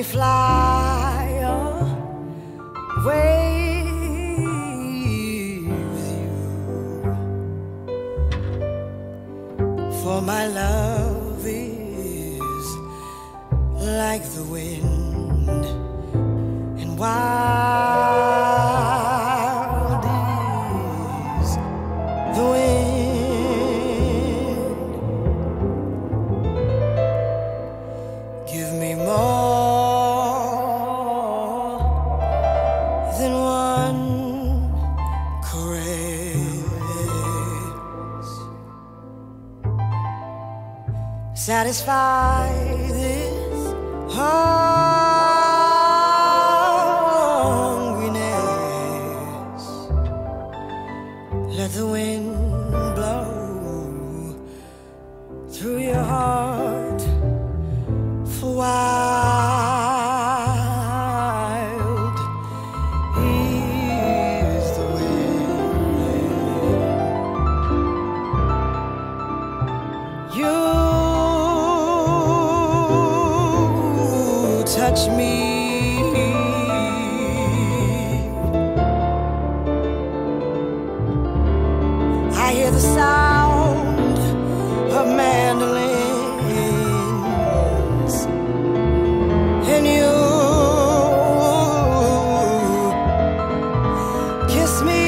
fly away with you, for my love is like the wind, and wild is the wind. Give me more than one caress. Satisfy this hungriness. Let the wind blow through your heart. For wild is the wind. You touch me, I hear the sound of mandolins, and you kiss me,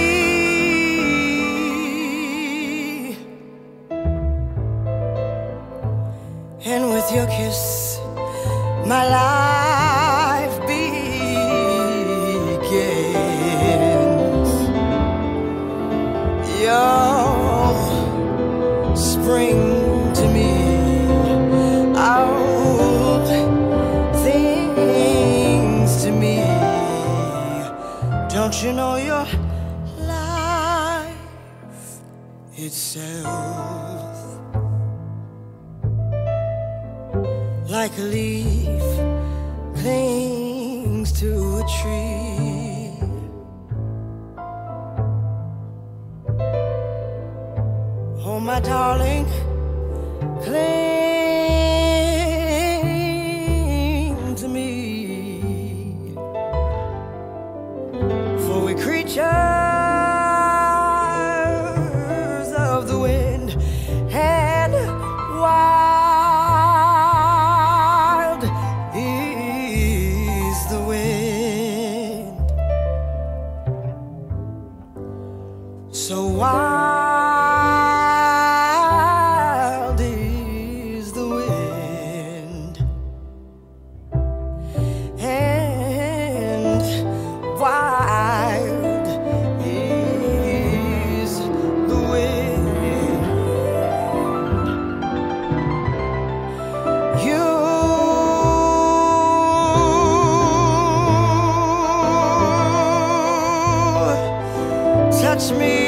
and with your kiss my life begins. Your spring to me, all things to me. Don't you know your life itself? Like a leaf clings to a tree, oh my darling, cling to me, for we creatures of the wind, and wild is the wind. So wild is the wind, and wild is the wind. You touch me,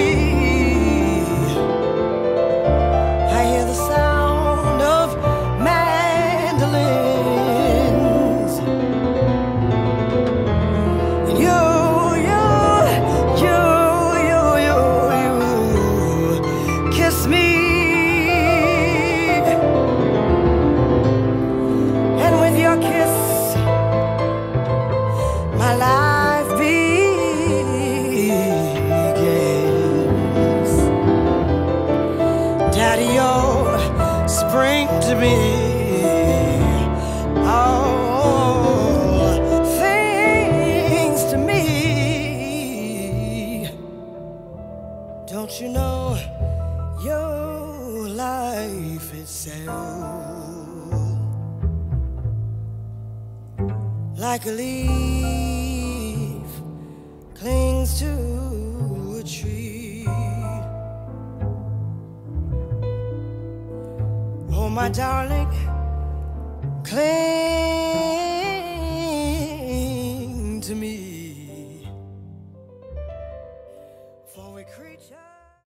I hear the sound of mandolins, and you kiss me, and with your kiss my life begins. Daddy, your spring to me, all things to me. Don't you know your life itself? Like a leaf clings to a tree, oh my darling,